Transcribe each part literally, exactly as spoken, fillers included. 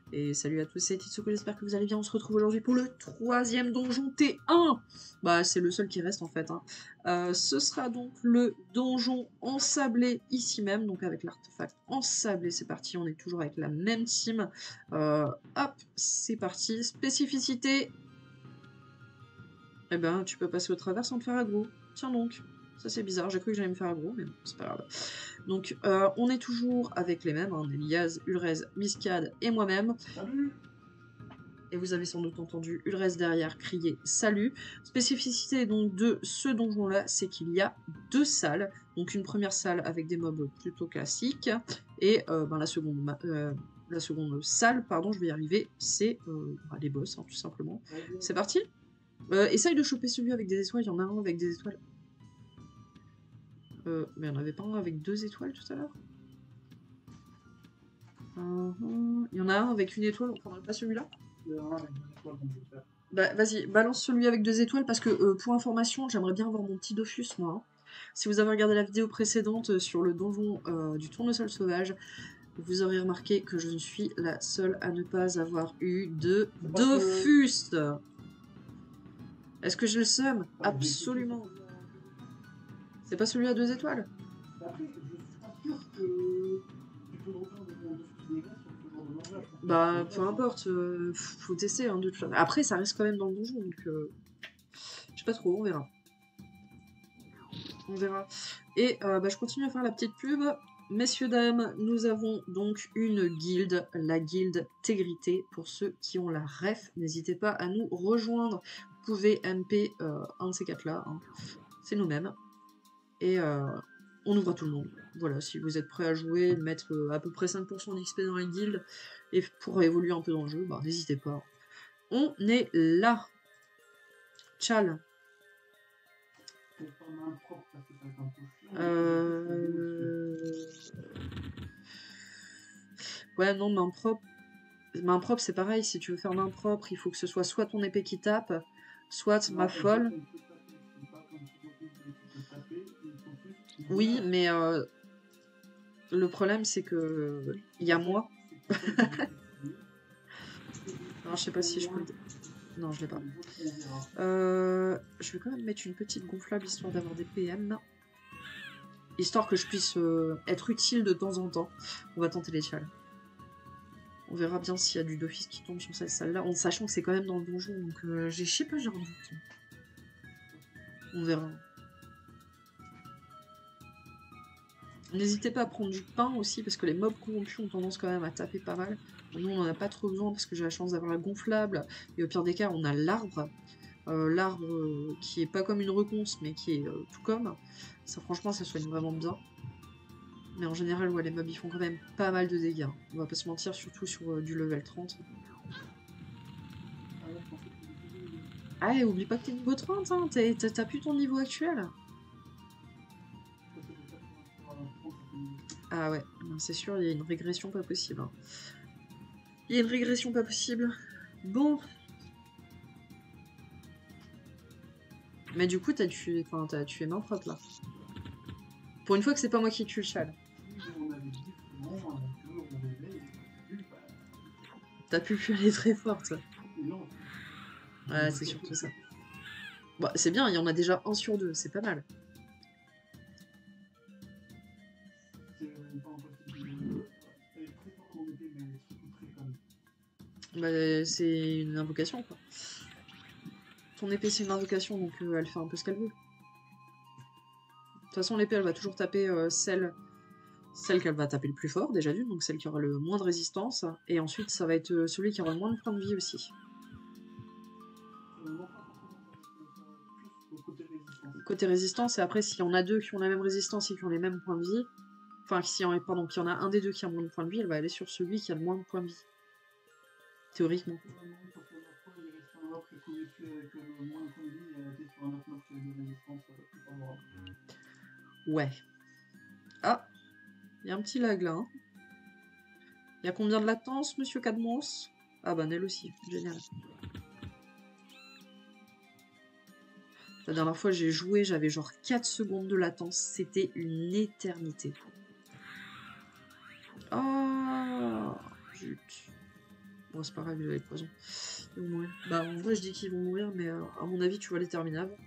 Et salut à tous, c'est Titsuko, j'espère que vous allez bien. On se retrouve aujourd'hui pour le troisième donjon T un. Bah, c'est le seul qui reste en fait. Hein. Euh, ce sera donc le donjon ensablé ici même, donc avec l'artefact ensablé. C'est parti, on est toujours avec la même team. Euh, hop, c'est parti. Spécificité. Eh ben, tu peux passer au travers sans te faire aggro. Tiens donc. Ça c'est bizarre, j'ai cru que j'allais me faire aggro, mais bon, c'est pas grave. Donc, euh, on est toujours avec les mêmes, hein, Elias, Ulrez, Miskad et moi-même. Salut. Et vous avez sans doute entendu Ulrez derrière crier salut. Spécificité donc de ce donjon-là, c'est qu'il y a deux salles. Donc une première salle avec des mobs plutôt classiques, et euh, ben, la, seconde, euh, la seconde salle, pardon, je vais y arriver, c'est euh, bah, les boss, hein, tout simplement. C'est parti. euh, Essaye de choper celui avec des étoiles, il y en a un avec des étoiles. Euh, mais il n'y en avait pas un avec deux étoiles tout à l'heure. Uh -huh. Il y en a un avec une étoile, on prendrait pas celui-là? Il y en a un avec deux étoiles, donc je vais faire. Bah vas-y, balance celui avec deux étoiles, parce que euh, pour information, j'aimerais bien avoir mon petit Dofus, moi. Hein. Si vous avez regardé la vidéo précédente sur le donjon euh, du tournesol sauvage, vous aurez remarqué que je ne suis la seule à ne pas avoir eu de Dofus. Que... Est-ce que j'ai le seum? ah, Absolument. C'est pas celui à deux étoiles? Après, je suis pas sûr que tu peux reprendre mon Dofus négat sur ce genre de langage. Bah, peu importe, euh, faut tester. Hein, de toute façon. Après, ça reste quand même dans le donjon, donc... Euh... Je sais pas trop, on verra. On verra. Et euh, bah, je continue à faire la petite pub. Messieurs, dames, nous avons donc une guilde, la guilde Tégrité. Pour ceux qui ont la ref, n'hésitez pas à nous rejoindre. Vous pouvez M P euh, un de ces quatre-là. Hein. C'est nous-mêmes. Et euh, on ouvre à tout le monde. Voilà, si vous êtes prêts à jouer, mettre euh, à peu près cinq pour cent d'X P dans la guilde, et pour évoluer un peu dans le jeu, bah, n'hésitez pas. On est là. Tchal. Euh... Ouais, non, main propre. Main propre, c'est pareil. Si tu veux faire main propre, il faut que ce soit soit ton épée qui tape, soit ma folle. Oui, mais euh, le problème, c'est que il y a moi. Alors, je sais pas si je peux le... Non, je l'ai pas. Euh, je vais quand même mettre une petite gonflable histoire d'avoir des P M. Histoire que je puisse euh, être utile de temps en temps. On va tenter les chals. On verra bien s'il y a du d'office qui tombe sur cette salle-là, en sachant que c'est quand même dans le donjon. Donc, euh, je sais pas, j'ai un doute. On verra. N'hésitez pas à prendre du pain aussi, parce que les mobs corrompus ont tendance quand même à taper pas mal. Nous, on n'en a pas trop besoin, parce que j'ai la chance d'avoir la gonflable. Et au pire des cas, on a l'arbre. Euh, l'arbre euh, qui est pas comme une reconce, mais qui est euh, tout comme. Ça, franchement, ça soigne vraiment bien. Mais en général, ouais, les mobs, ils font quand même pas mal de dégâts. On va pas se mentir, surtout sur euh, du level trente. Ah, et oublie pas que t'es niveau trente, hein. T'as plus ton niveau actuel. Ah ouais, c'est sûr, il y a une régression pas possible. Hein. Il y a une régression pas possible. Bon. Mais du coup, t'as tué, enfin, t'as tué main propre, là. Pour une fois que c'est pas moi qui tue le châle. T'as pu aller très forte. Ouais, c'est surtout ça. Bon, c'est bien, il y en a déjà un sur deux, c'est pas mal. Bah, c'est une invocation, quoi. Ton épée, c'est une invocation, donc euh, elle fait un peu ce qu'elle veut. De toute façon, l'épée, elle va toujours taper euh, celle, celle qu'elle va taper le plus fort, déjà d'une, donc celle qui aura le moins de résistance. Et ensuite, ça va être celui qui aura le moins de points de vie aussi. Côté résistance, et après, s'il y en a deux qui ont la même résistance et qui ont les mêmes points de vie, enfin, s'il y, en, pardon, qu'il y en a un des deux qui a moins de points de vie, elle va aller sur celui qui a le moins de points de vie. Théoriquement. Ouais. Ah, il y a un petit lag là. Hein. Il y a combien de latence, monsieur Cadmos? Ah bah, Nel aussi, génial. La dernière fois j'ai joué, j'avais genre quatre secondes de latence, c'était une éternité. Oh, zut. Bon, c'est pas grave, il a les poisons. Ils vont mourir. Bah, en vrai, je dis qu'ils vont mourir, mais euh, à mon avis, tu vas les terminer avant.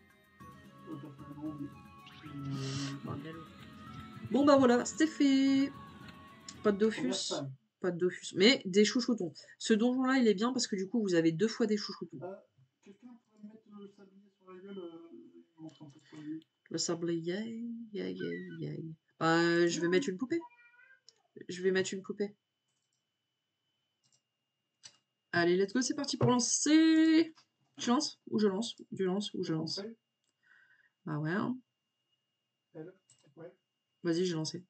Bon, bah voilà, c'était fait. Pas de Dofus. Pas de Dofus. Mais des chouchoutons. Ce donjon-là, il est bien parce que du coup, vous avez deux fois des chouchoutons. Euh, Quelqu'un pourrait mettre le sablier sur la gueule euh, il montre un peu sur lui. Le sablier, yay, yay, yay, yay. Bah, je vais mettre une poupée. Je vais mettre une poupée. Allez, let's go, c'est parti pour lancer. Tu lances ou je lance? Tu lances ou je lance? Bah ouais. Hein. Ouais. Vas-y, j'ai lancé.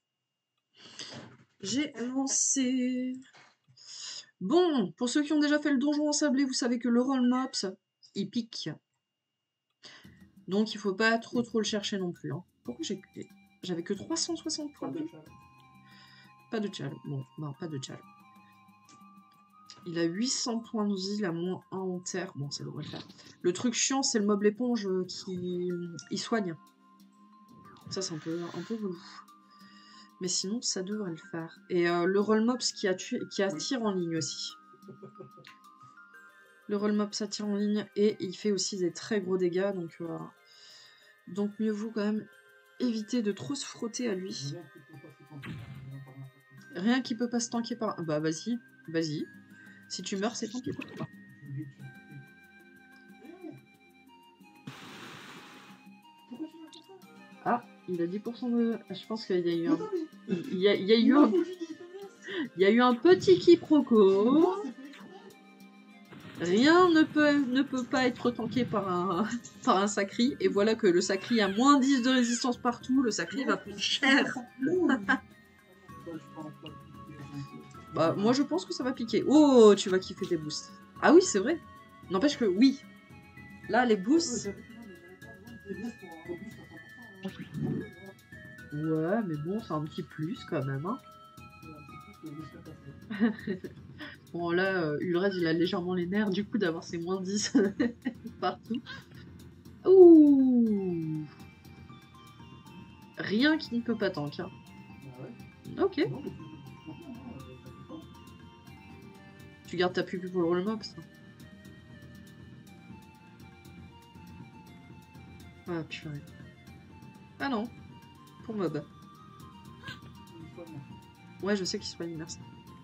J'ai lancé. Bon, pour ceux qui ont déjà fait le donjon ensablé, vous savez que le roll mops, il pique. Donc il faut pas trop trop le chercher non plus. Hein. Pourquoi j'ai j'avais que trois cent soixante points de vie? Pas de tchal. Bon, non, pas de tchal. Il a huit cents points de vie, il a moins un en terre. Bon, ça devrait le faire. Le truc chiant, c'est le mob l'éponge qui il soigne. Ça, c'est un peu, un peu relou. Mais sinon, ça devrait le faire. Et euh, le roll mops qui, a tué, qui attire en ligne aussi. Le roll mops attire en ligne et il fait aussi des très gros dégâts. Donc, euh, donc mieux vaut quand même éviter de trop se frotter à lui. Rien qui peut pas se tanker par... Bah vas-y, vas-y. Si tu meurs, c'est tanké pour toi. Ah, il a dix pour cent de... Je pense qu'il y a eu un... Il y a, il y a eu un... Il y a eu un petit quiproquo. Rien ne peut, ne peut pas être tanké par un, par un sacri. Et voilà que le sacri a moins dix de résistance partout. Le sacri va plus cher. Bah, moi je pense que ça va piquer. Oh, tu vas kiffer tes boosts. Ah oui, c'est vrai. N'empêche que oui. Là, les boosts... Ouais, mais bon, c'est un petit plus quand même. Hein. Bon, là, euh, Ulrez, il a légèrement les nerfs du coup d'avoir ses moins dix partout. Ouh. Rien qui ne peut pas tank. Hein. Ok. Tu gardes ta pupille pour le roll mob, ça. Ah, purée. Ah non. Pour mob. Ouais, je sais qu'il soigne, merci.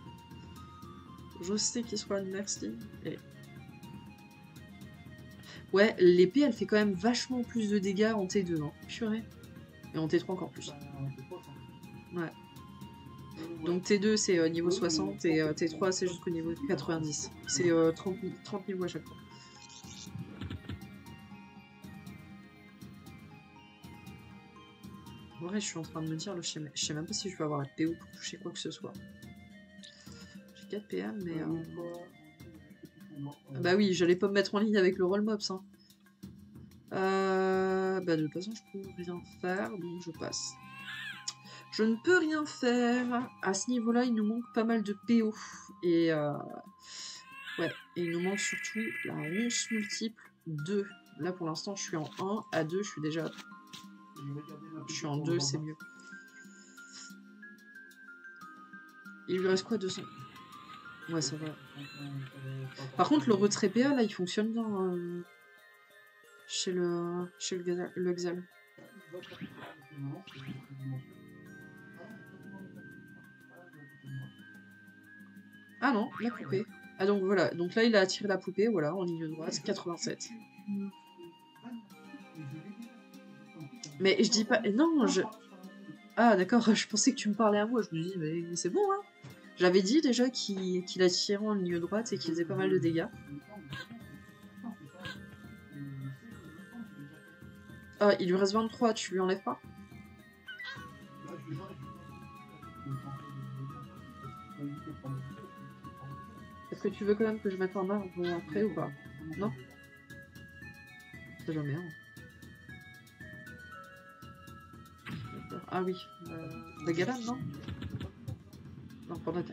Je sais qu'il soigne, merci. Et... Ouais, l'épée, elle fait quand même vachement plus de dégâts en T deux, hein. Purée. Et en T trois encore plus. Ouais. Donc T deux, c'est euh, niveau soixante, et euh, T trois, c'est jusqu'au niveau quatre-vingt-dix. C'est euh, trente, trente niveaux à chaque fois. Ouais, je suis en train de me dire, je sais, je sais même pas si je vais avoir la P O pour toucher quoi que ce soit. J'ai quatre P M, mais... Euh... Bah oui, j'allais pas me mettre en ligne avec le roll mops. Hein. Euh... Bah de toute façon, je peux rien faire, donc je passe. Je ne peux rien faire. À ce niveau-là, il nous manque pas mal de P O. Et... Euh... Ouais, et il nous manque surtout la ronce multiple deux. Là, pour l'instant, je suis en un. À deux, je suis déjà... Je suis en deux, c'est mieux. Il lui reste quoi, deux cents? Ouais, ça va. Par contre, le retrait P A, là, il fonctionne bien euh, chez le chez le, gazelle, le Xel. Ah non, la poupée. Ah donc voilà, donc là, il a attiré la poupée, voilà, en ligne droite, quatre-vingt-sept. Mais je dis pas... Non, je... Ah d'accord, je pensais que tu me parlais à moi, je me dis, mais c'est bon, hein. J'avais dit déjà qu'il qu'il attirait en ligne droite et qu'il faisait pas mal de dégâts. Ah, il lui reste vingt-trois, tu lui enlèves pas? Est-ce que tu veux quand même que je mette un arbre après ou pas? Non? C'est jamais, hein. Ah oui, euh, la galade, non? Non, pas d'attaque.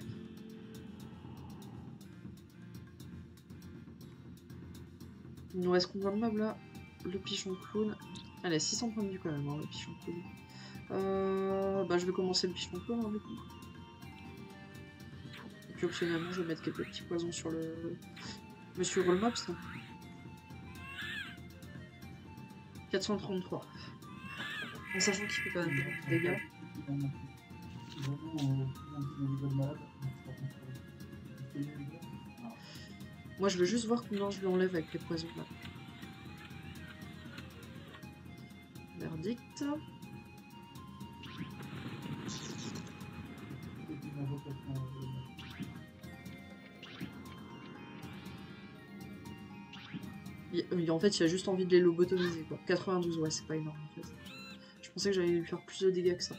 Il nous reste combien de meubles là? Le pigeon clown. Allez, six cents points de vue quand même, hein, le pigeon clown. Euh, bah, je vais commencer le pigeon clown, hein, du coup. Puis optionnellement, je vais mettre quelques petits poisons sur le Monsieur Rollmops. quatre cent trente-trois. En sachant qu'il fait quand même beaucoup de dégâts. Moi, je veux juste voir combien je lui enlève avec les poisons là. Verdict. Il, en fait, il a juste envie de les lobotomiser, quoi. quatre-vingt-douze, ouais, c'est pas énorme, en fait. Je pensais que j'allais lui faire plus de dégâts que ça.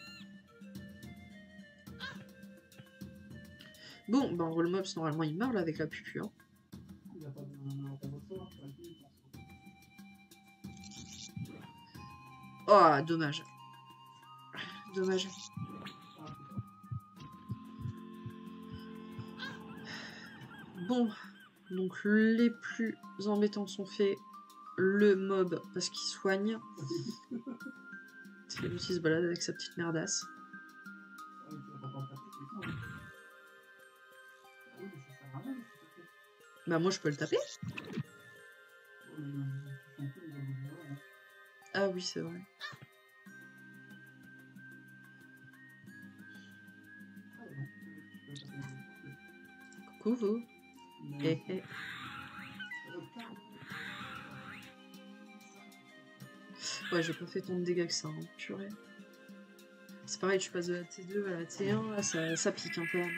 Bon, ben, Rollmops, normalement, il meurt, là, avec la pupu, hein. Oh, dommage. Dommage. Bon, donc les plus embêtants sont faits. Le mob, parce qu'il soigne. C'est lui qui se balade avec sa petite merdasse. Bah moi je peux le taper. Ah oui, c'est vrai. Coucou vous. Eh, eh. Ouais, j'ai pas fait tant de dégâts que ça, hein. Purée. C'est pareil, tu passes de la T deux à la T un, là, ça, ça pique un peu.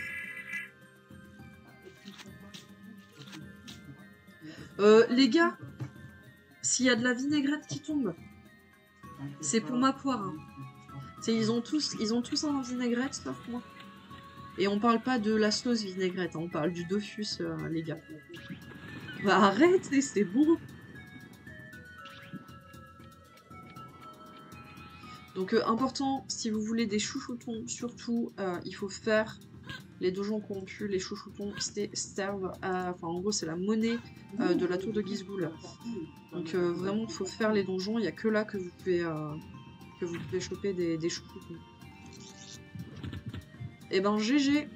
Euh, les gars, s'il y a de la vinaigrette qui tombe, c'est pour ma poire. Hein. Ils ont tous, ils ont tous un vinaigrette, sauf moi. Et on parle pas de la sauce vinaigrette, hein, on parle du Dofus, euh, les gars. Bah arrêtez, c'est bon. Donc euh, important, si vous voulez des chouchoutons, surtout, euh, il faut faire les donjons corrompus. Les chouchoutons servent à... Enfin, en gros, c'est la monnaie euh, de la tour de Gizgul. Donc euh, vraiment, il faut faire les donjons. Il n'y a que là que vous pouvez, euh, que vous pouvez choper des, des chouchoutons. Et ben, G G.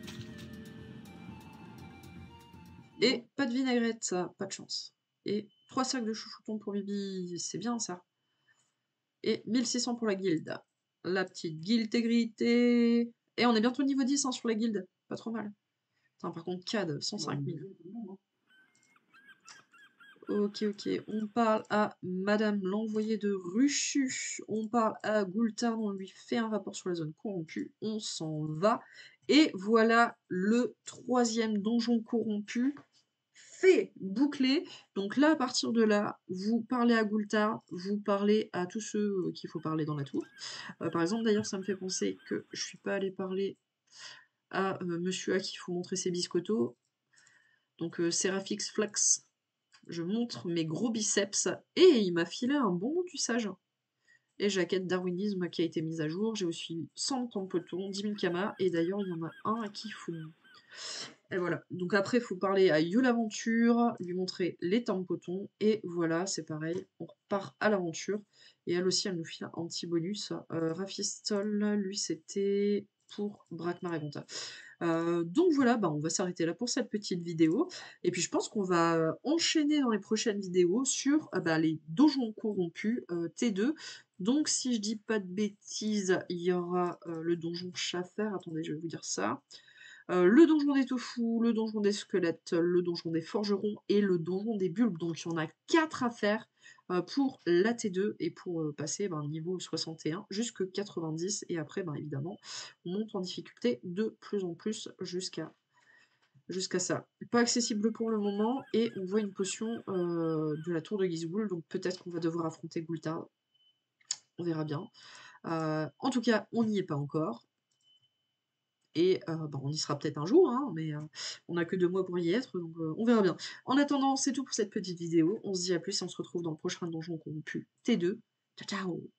Et pas de vinaigrette, ça, pas de chance. Et trois sacs de chouchoutons pour Bibi, c'est bien ça. Et mille six cents pour la guilde. La petite guilde intégrité. Et on est bientôt niveau dix hein, sur la guilde. Pas trop mal. Putain, par contre, C A D, cent cinq mille. Ok, ok. On parle à Madame l'envoyée de Ruchu. On parle à Goultard. On lui fait un rapport sur la zone corrompue. On s'en va. Et voilà le troisième donjon corrompu. Fait, bouclé. Donc là, à partir de là, vous parlez à Goultard, vous parlez à tous ceux qu'il faut parler dans la tour. Euh, par exemple, d'ailleurs, ça me fait penser que je suis pas allée parler à euh, monsieur à qui il faut montrer ses biscottos. Donc, euh, Seraphix Flex, je montre mes gros biceps et il m'a filé un bon du sage. Et jaquette darwinisme qui a été mise à jour. J'ai aussi cent tampotons, dix mille kamas et d'ailleurs, il y en a un à qui il faut. Et voilà, donc après il faut parler à You l'aventure, lui montrer les tampotons, et voilà, c'est pareil, on repart à l'aventure, et elle aussi elle nous file un petit bonus. Euh, Rafistol, lui c'était pour Brakmar et Gonta. Euh, donc voilà, bah, on va s'arrêter là pour cette petite vidéo, et puis je pense qu'on va enchaîner dans les prochaines vidéos sur euh, bah, les donjons corrompus euh, T deux. Donc si je dis pas de bêtises, il y aura euh, le donjon Schaffer, attendez je vais vous dire ça. Euh, le donjon des tofu, le donjon des squelettes, le donjon des forgerons et le donjon des bulbes. Donc il y en a quatre à faire euh, pour la T deux et pour euh, passer ben, niveau soixante et un jusqu'à quatre-vingt-dix. Et après, ben, évidemment, on monte en difficulté de plus en plus jusqu'à jusqu'à ça. Pas accessible pour le moment et on voit une potion euh, de la tour de Gizgul. Donc peut-être qu'on va devoir affronter Goultard. On verra bien. Euh, en tout cas, on n'y est pas encore. Et euh, bah, on y sera peut-être un jour, hein, mais euh, on n'a que deux mois pour y être, donc euh, on verra bien. En attendant, c'est tout pour cette petite vidéo. On se dit à plus et on se retrouve dans le prochain donjon corrompu T deux. Ciao, ciao!